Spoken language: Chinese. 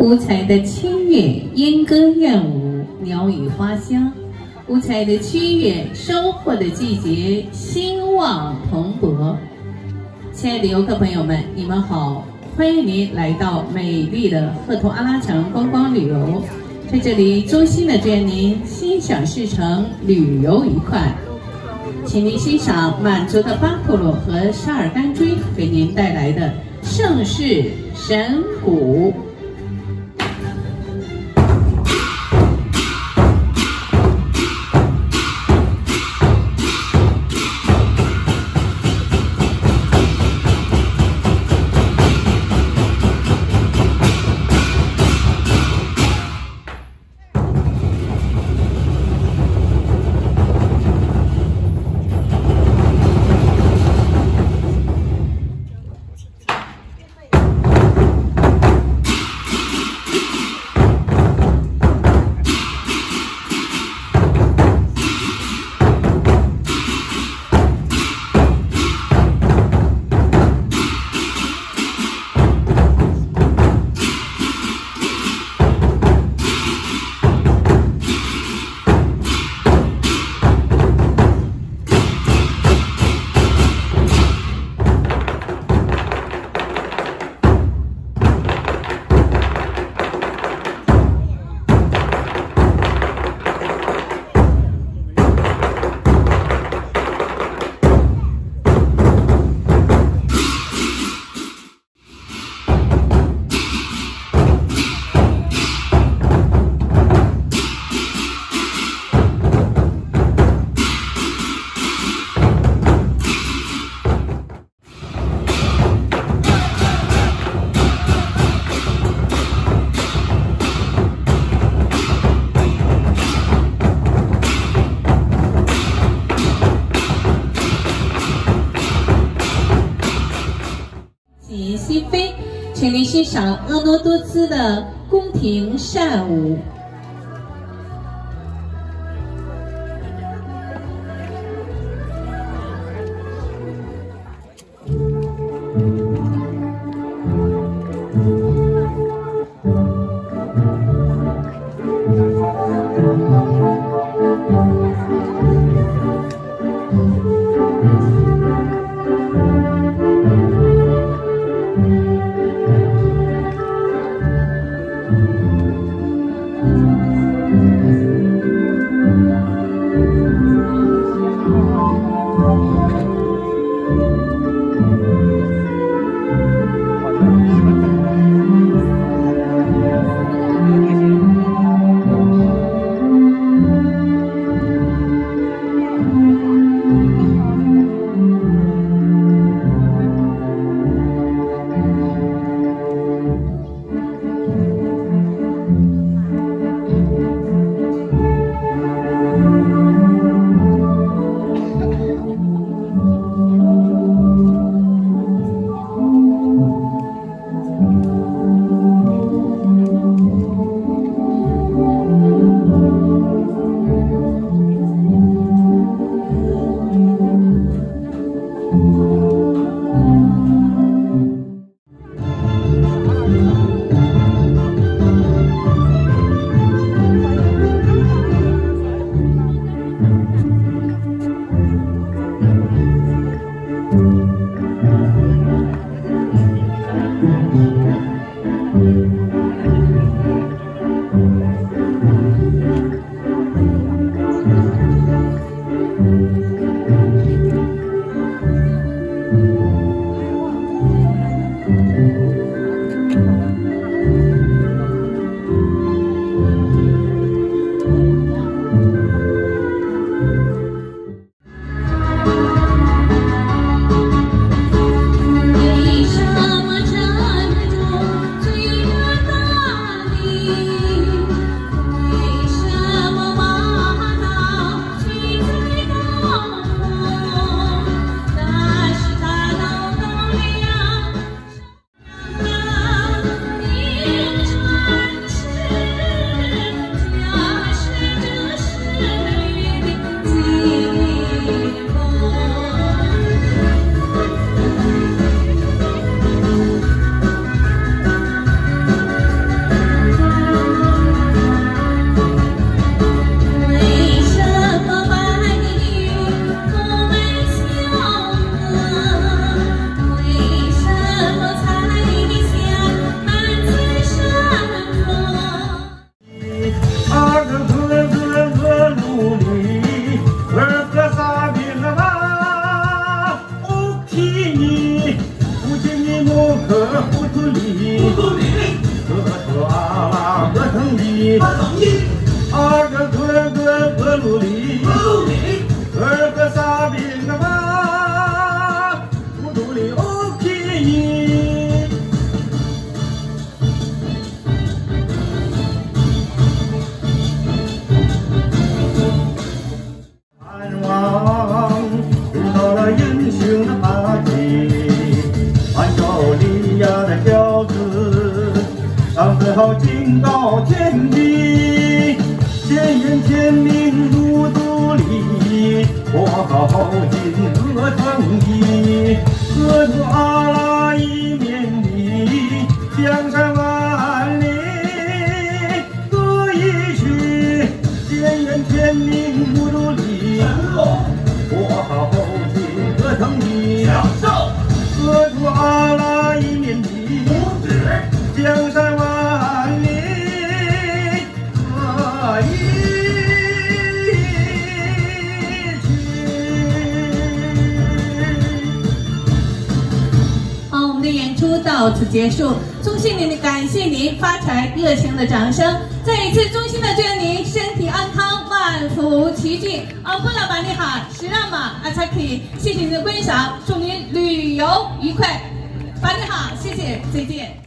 五彩的七月，莺歌燕舞，鸟语花香；五彩的七月，收获的季节，兴旺蓬勃。亲爱的游客朋友们，你们好，欢迎您来到美丽的赫图阿拉城观光旅游。在这里，衷心的祝愿您心想事成，旅游愉快。请您欣赏满族的巴库鲁和沙尔甘锥给您带来的盛世神鼓。西非，请您欣赏婀娜多姿的宫廷扇舞。 二个格鲁里，二个沙宾的马，乌杜里欧皮尼。盼望知道了英雄的帕基，按照利亚的条子，让最后警告天地。前言天命如独立，国好今何成义？赫图阿拉一面里，江山万里歌一曲。前言天命如独立，国好今何成义？赫图阿拉一面里，江山万里。 好，我们的演出到此结束。衷心的感谢您发财热情的掌声，再一次衷心的祝愿您身体安康，万福齐聚。布拉巴尼哈，石拉玛阿查克，谢谢您的观赏，祝您旅游愉快。巴尼哈，谢谢，再见。